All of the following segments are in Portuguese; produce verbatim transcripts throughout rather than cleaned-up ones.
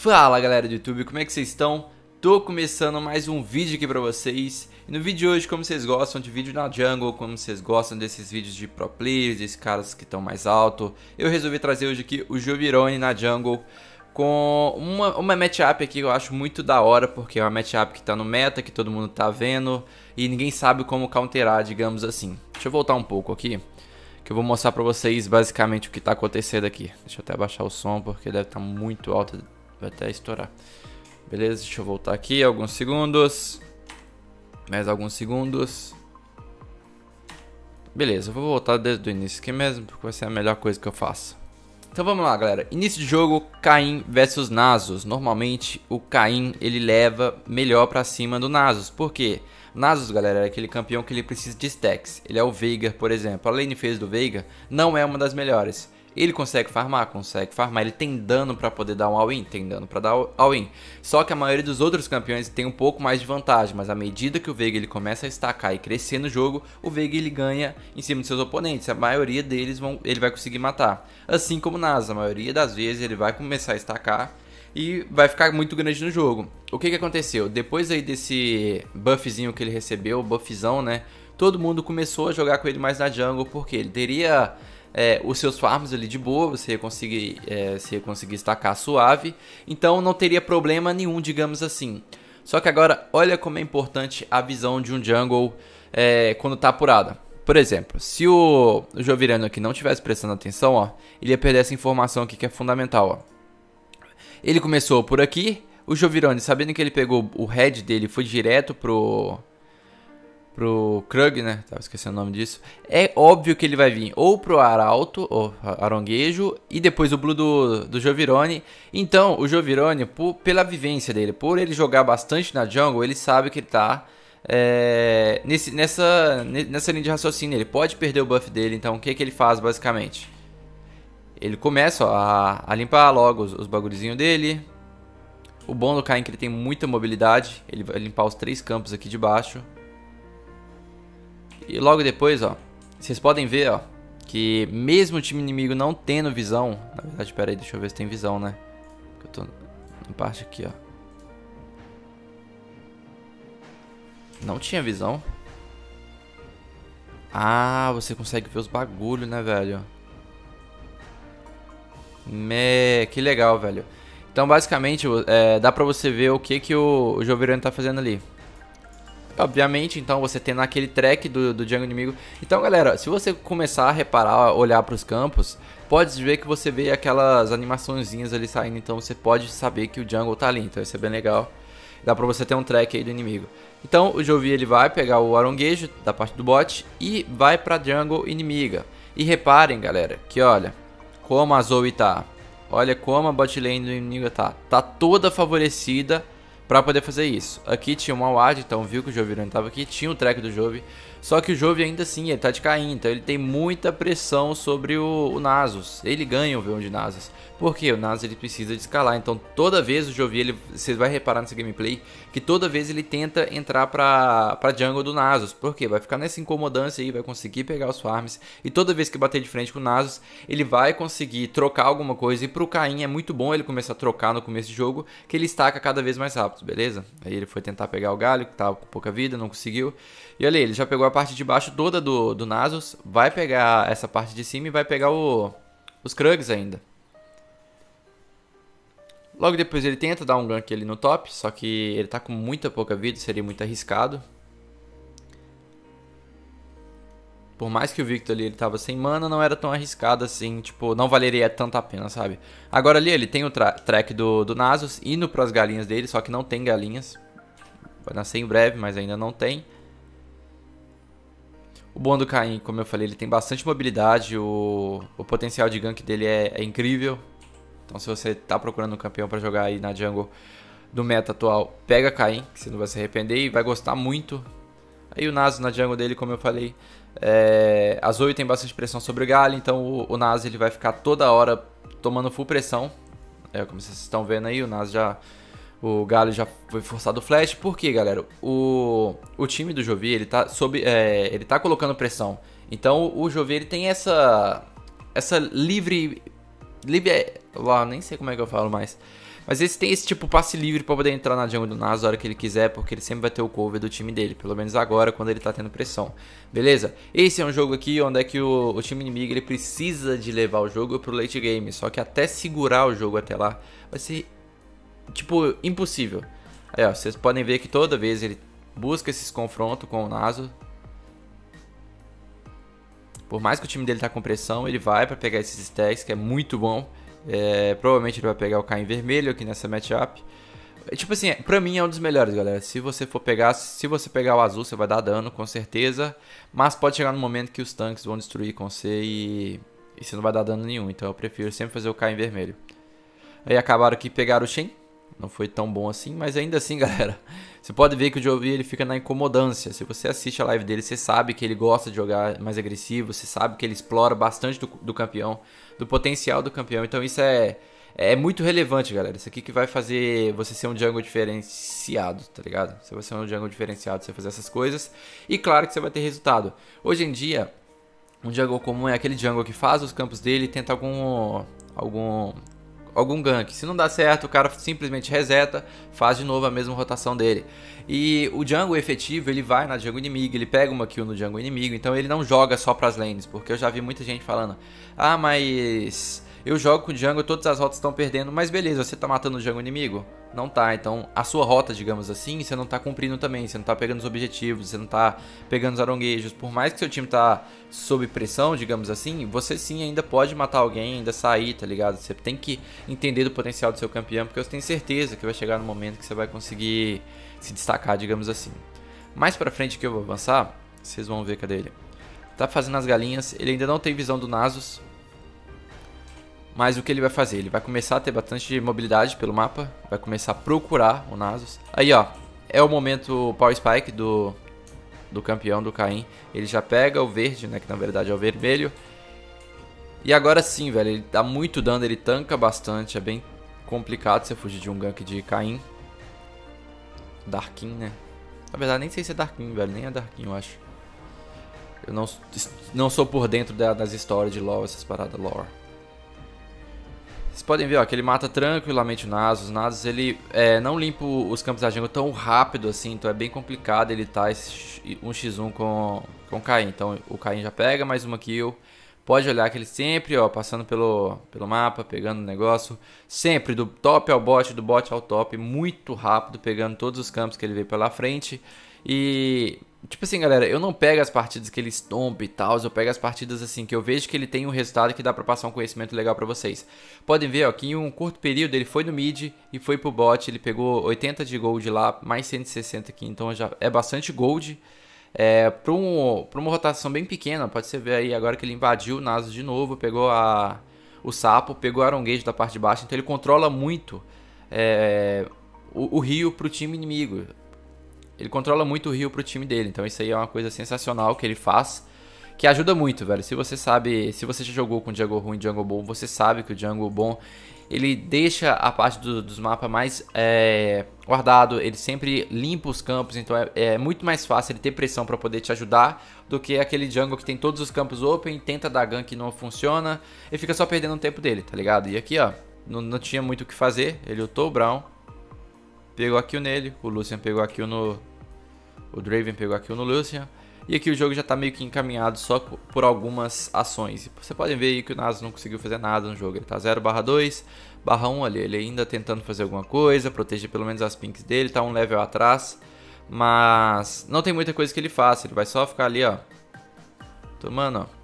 Fala galera do YouTube, como é que vocês estão? Tô começando mais um vídeo aqui pra vocês. E no vídeo de hoje, como vocês gostam de vídeo na jungle, como vocês gostam desses vídeos de pro players, desses caras que estão mais alto, eu resolvi trazer hoje aqui o Jovirone na jungle com uma, uma matchup aqui que eu acho muito da hora, porque é uma matchup que tá no meta, que todo mundo tá vendo e ninguém sabe como counterar, digamos assim. Deixa eu voltar um pouco aqui, que eu vou mostrar pra vocês basicamente o que tá acontecendo aqui. Deixa eu até abaixar o som, porque deve estar muito alto, vai até estourar. Beleza, deixa eu voltar aqui alguns segundos. Mais alguns segundos. Beleza, eu vou voltar desde o início aqui mesmo, porque vai ser a melhor coisa que eu faço. Então vamos lá, galera. Início de jogo, Kayn versus Nasus. Normalmente o Kayn ele leva melhor pra cima do Nasus. Por quê? Nasus, galera, é aquele campeão que ele precisa de stacks. Ele é o Veigar, por exemplo. A lane phase do Veigar não é uma das melhores. Ele consegue farmar? Consegue farmar. Ele tem dano pra poder dar um all-in? Tem dano pra dar all-in. Só que a maioria dos outros campeões tem um pouco mais de vantagem. Mas à medida que o Veigar ele começa a estacar e crescer no jogo, o Veigar ele ganha em cima dos seus oponentes. A maioria deles vão, ele vai conseguir matar. Assim como o Nasus, a maioria das vezes ele vai começar a estacar e vai ficar muito grande no jogo. O que que aconteceu? Depois aí desse buffzinho que ele recebeu, buffzão, né? Todo mundo começou a jogar com ele mais na jungle, porque ele teria... É, os seus farms ali de boa, você ia conseguir, é, você ia conseguir estacar suave, então não teria problema nenhum, digamos assim. Só que agora, olha como é importante a visão de um jungle é, quando tá apurada. Por exemplo, se o, o Jovirone aqui não tivesse prestando atenção, ó, ele ia perder essa informação aqui que é fundamental. Ó. Ele começou por aqui, o Jovirone, sabendo que ele pegou o head dele e foi direto pro... pro Krug, né? Tava esquecendo o nome disso. É óbvio que ele vai vir ou pro Arauto, ou Aronguejo, e depois o Blue do, do Jovirone. Então, o Jovirone, por, pela vivência dele, por ele jogar bastante na jungle, ele sabe que ele tá é, nesse, nessa, nessa linha de raciocínio. Ele pode perder o buff dele, então o que, que ele faz basicamente? Ele começa ó, a, a limpar logo os, os bagulhozinhos dele. O bom do Kayn é que ele tem muita mobilidade. Ele vai limpar os três campos aqui de baixo. E logo depois, ó, vocês podem ver, ó, que mesmo o time inimigo não tendo visão, na verdade, pera aí, deixa eu ver se tem visão, né? Eu tô na parte aqui, ó. Não tinha visão. Ah, você consegue ver os bagulhos, né, velho? Me... Que legal, velho. Então, basicamente, é, dá pra você ver o que, que o, o Jovirone tá fazendo ali. Obviamente, então, você tendo aquele track do, do jungle inimigo. Então, galera, se você começar a reparar, olhar para os campos, pode ver que você vê aquelas animaçõezinhas ali saindo. Então, você pode saber que o jungle tá ali. Então, isso é bem legal. Dá pra você ter um track aí do inimigo. Então, o Jovi, ele vai pegar o Aronguejo da parte do bot e vai pra jungle inimiga. E reparem, galera, que olha como a Zoe tá. Olha como a bot lane do inimigo tá. Tá toda favorecida pra poder fazer isso. Aqui tinha uma ward, então viu que o Jovirone tava aqui, tinha o track do Jovi. Só que o Jovi ainda assim, ele tá de Kayn, então ele tem muita pressão sobre o, o Nasus. Ele ganha o V um de Nasus. Porque o Nasus ele precisa de escalar, então toda vez o Jovi, ele, você vai reparar nessa gameplay, que toda vez ele tenta entrar pra, pra jungle do Nasus. Por quê? Vai ficar nessa incomodância aí, vai conseguir pegar os farms. E toda vez que bater de frente com o Nasus, ele vai conseguir trocar alguma coisa. E pro Kayn é muito bom ele começar a trocar no começo de jogo, que ele estaca cada vez mais rápido, beleza? Aí ele foi tentar pegar o galho, que tava com pouca vida, não conseguiu. E olha aí, ele já pegou a parte de baixo toda do, do Nasus, vai pegar essa parte de cima e vai pegar o, os Krugs ainda. Logo depois ele tenta dar um gank ali no top, só que ele tá com muita pouca vida, seria muito arriscado. Por mais que o Victor ali ele tava sem mana, não era tão arriscado assim, tipo, não valeria tanto a pena, sabe? Agora ali ele tem o tra track do, do Nasus, indo pras galinhas dele, só que não tem galinhas. Vai nascer em breve, mas ainda não tem. O bom do Kayn, como eu falei, ele tem bastante mobilidade, o, o potencial de gank dele é, é incrível. Então se você tá procurando um campeão pra jogar aí na jungle do meta atual, pega Kayn, que você não vai se arrepender e vai gostar muito. Aí o Nasus na jungle dele, como eu falei, é, a Zoe tem bastante pressão sobre o Galho, então o, o Nasus ele vai ficar toda hora tomando full pressão. É, como vocês estão vendo aí, o Nasus já... O Galho já foi forçado o flash. Por quê, galera? O, o time do Jovi, ele tá, sob, é, ele tá colocando pressão. Então o Jovi ele tem essa, essa livre, livre Lá, nem sei como é que eu falo mais. Mas esse tem esse tipo passe livre pra poder entrar na jungle do Nasus a hora que ele quiser, porque ele sempre vai ter o cover do time dele, pelo menos agora, quando ele tá tendo pressão. Beleza? Esse é um jogo aqui onde é que o, o time inimigo ele precisa de levar o jogo pro late game, só que até segurar o jogo até lá vai ser, tipo, impossível. Aí, ó, vocês podem ver que toda vez ele busca esses confrontos com o Nasus. Por mais que o time dele tá com pressão, ele vai pra pegar esses stacks, que é muito bom. É, provavelmente ele vai pegar o Caim vermelho aqui nessa matchup. É, tipo assim, pra mim é um dos melhores, galera. Se você for pegar, se você pegar o azul, você vai dar dano, com certeza. Mas pode chegar no momento que os tanques vão destruir com você e, e você não vai dar dano nenhum. Então eu prefiro sempre fazer o Caim vermelho. Aí acabaram aqui pegaram o Shen. Não foi tão bom assim, mas ainda assim, galera, você pode ver que o Jovi ele fica na incomodância. Se você assiste a live dele, você sabe que ele gosta de jogar mais agressivo, você sabe que ele explora bastante do, do campeão, do potencial do campeão. Então isso é, é muito relevante, galera. Isso aqui que vai fazer você ser um jungle diferenciado, tá ligado? Você vai ser um jungle diferenciado, você vai fazer essas coisas. E claro que você vai ter resultado. Hoje em dia, um jungle comum é aquele jungle que faz os campos dele e tenta algum... algum algum gank. Se não dá certo, o cara simplesmente reseta, faz de novo a mesma rotação dele. E o jungle efetivo, ele vai na jungle inimiga, ele pega uma kill no jungle inimigo, então ele não joga só pras lanes, porque eu já vi muita gente falando: ah, mas eu jogo com o jungle, todas as rotas estão perdendo, mas beleza, você tá matando o jungle inimigo? Não tá, então a sua rota, digamos assim, você não tá cumprindo também, você não tá pegando os objetivos, você não tá pegando os aronguejos. Por mais que seu time tá sob pressão, digamos assim, você sim ainda pode matar alguém, ainda sair, tá ligado? Você tem que entender do potencial do seu campeão, porque eu tenho certeza que vai chegar no momento que você vai conseguir se destacar, digamos assim. Mais pra frente que eu vou avançar, vocês vão ver, cadê ele? Tá fazendo as galinhas, ele ainda não tem visão do Nasus. Mas o que ele vai fazer? Ele vai começar a ter bastante mobilidade pelo mapa. Vai começar a procurar o Nasus. Aí, ó. É o momento Power Spike do, do campeão do Caim. Ele já pega o verde, né? Que na verdade é o vermelho. E agora sim, velho. Ele dá muito dano. Ele tanca bastante. É bem complicado você fugir de um gank de Caim. Darkin, né? Na verdade, nem sei se é Darkin, velho. Nem é Darkin, eu acho. Eu não, não sou por dentro da, das histórias de LoL, essas paradas lore. Vocês podem ver, ó, que ele mata tranquilamente o Nasus. O Nasus, ele é, não limpa os campos da jungle tão rápido assim, então é bem complicado ele tá esse um contra um com, com o Caim. Então o Caim já pega mais uma kill. Pode olhar que ele sempre, ó, passando pelo, pelo mapa, pegando o negócio. Sempre do top ao bot, do bot ao top, muito rápido, pegando todos os campos que ele vê pela frente. E... tipo assim, galera, eu não pego as partidas que ele estompa e tal, eu pego as partidas assim, que eu vejo que ele tem um resultado que dá pra passar um conhecimento legal pra vocês. Podem ver, ó, que em um curto período ele foi no mid e foi pro bot, ele pegou oitenta de gold lá, mais cento e sessenta aqui, então já é bastante gold. É, pra, um, pra uma rotação bem pequena, pode você ver aí agora que ele invadiu o Nasus de novo, pegou a, o sapo, pegou o Aronguejo da parte de baixo, então ele controla muito é, o, o rio pro time inimigo. Ele controla muito o rio pro time dele, então isso aí é uma coisa sensacional que ele faz, que ajuda muito, velho. Se você sabe, se você já jogou com jungle ruim e jungle bom, você sabe que o jungle bom, ele deixa a parte do, dos mapas mais é, guardado, ele sempre limpa os campos, então é, é muito mais fácil ele ter pressão pra poder te ajudar do que aquele jungle que tem todos os campos open, tenta dar gank e não funciona, e fica só perdendo o tempo dele, tá ligado? E aqui, ó, não, não tinha muito o que fazer, ele ultou o Braum, pegou a kill nele, o Lucian pegou a kill no... o Draven pegou a kill no Lucian. E aqui o jogo já tá meio que encaminhado só por algumas ações. Você pode ver aí que o Nasus não conseguiu fazer nada no jogo. Ele tá zero barra dois, barra um ali. Ele ainda tentando fazer alguma coisa, proteger pelo menos as pinks dele. Tá um level atrás. Mas não tem muita coisa que ele faça. Ele vai só ficar ali, ó. Tomando, ó.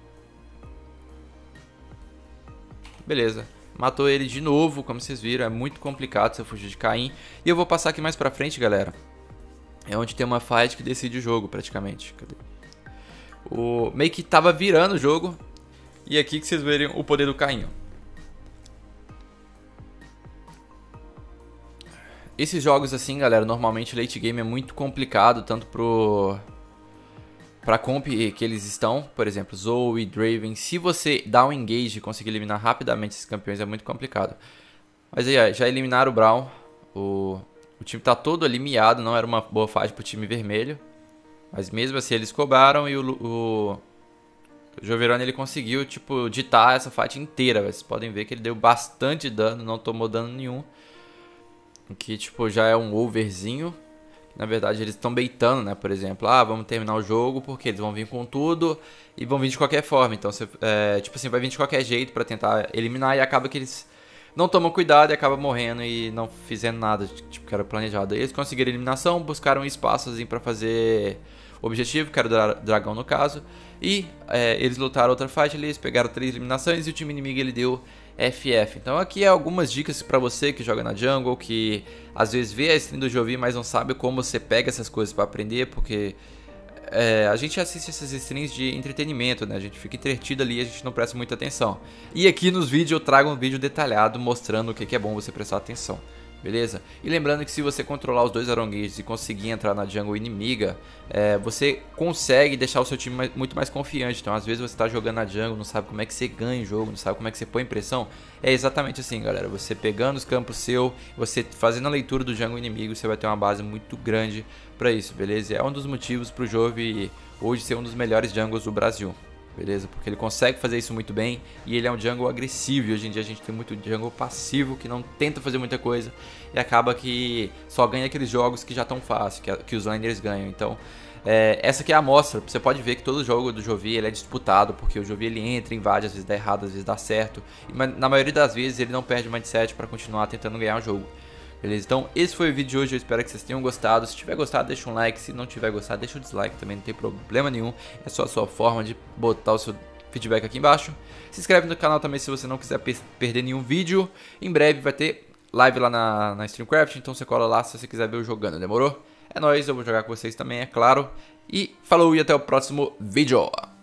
Beleza. Matou ele de novo, como vocês viram. É muito complicado você fugir de Caim. E eu vou passar aqui mais pra frente, galera. É onde tem uma fight que decide o jogo, praticamente. Cadê? O... meio que tava virando o jogo. E aqui que vocês verem o poder do Caim. Esses jogos assim, galera, normalmente late game é muito complicado. Tanto pro... pra comp que eles estão. Por exemplo, Zoe, Draven. Se você dá um engage e conseguir eliminar rapidamente esses campeões, é muito complicado. Mas aí, ó, já eliminaram o Braum. O... O time tá todo ali miado, não era uma boa fase pro time vermelho. Mas mesmo assim eles cobraram e o, o O Joverone ele conseguiu, tipo, ditar essa fight inteira, véio. Vocês podem ver que ele deu bastante dano, não tomou dano nenhum. O que, tipo, já é um overzinho. Na verdade, eles estão baitando, né? Por exemplo, ah, vamos terminar o jogo porque eles vão vir com tudo e vão vir de qualquer forma. Então, você, é, tipo assim, vai vir de qualquer jeito pra tentar eliminar e acaba que eles não tomam cuidado e acabam morrendo e não fazendo nada, tipo, que era planejado. Eles conseguiram a eliminação, buscaram um espaçozinho pra fazer o objetivo, que era o dra dragão no caso. E é, eles lutaram outra fight, eles pegaram três eliminações e o time inimigo ele deu F F. Então aqui é algumas dicas pra você que joga na jungle, que às vezes vê a stream do Jovi, mas não sabe como você pega essas coisas pra aprender, porque é, a gente assiste essas streams de entretenimento, né? A gente fica entretido ali e a gente não presta muita atenção. E aqui nos vídeos eu trago um vídeo detalhado mostrando o que é bom você prestar atenção. Beleza? E lembrando que se você controlar os dois Arongues e conseguir entrar na jungle inimiga, é, você consegue deixar o seu time mais, muito mais confiante. Então às vezes você está jogando na jungle, não sabe como é que você ganha o jogo, não sabe como é que você põe pressão. É exatamente assim, galera. Você pegando os campos seu, você fazendo a leitura do jungle inimigo, você vai ter uma base muito grande para isso, beleza? E é um dos motivos para o Jove hoje ser um dos melhores jungles do Brasil. Beleza? Porque ele consegue fazer isso muito bem e ele é um jungle agressivo. E hoje em dia a gente tem muito jungle passivo que não tenta fazer muita coisa e acaba que só ganha aqueles jogos que já estão fáceis, que, que os laners ganham. Então, é, essa aqui é a amostra. Você pode ver que todo jogo do Jovi ele é disputado, porque o Jovi ele entra, invade, às vezes dá errado, às vezes dá certo. Mas na maioria das vezes ele não perde o mindset para continuar tentando ganhar o jogo. Beleza? Então esse foi o vídeo de hoje, eu espero que vocês tenham gostado. Se tiver gostado, deixa um like, se não tiver gostado, deixa o dislike também, não tem problema nenhum. É só a sua forma de botar o seu feedback aqui embaixo. Se inscreve no canal também se você não quiser perder nenhum vídeo. Em breve vai ter live lá na, na StreamCraft, então você cola lá se você quiser ver eu jogando, demorou? É nóis, eu vou jogar com vocês também, é claro. E falou e até o próximo vídeo.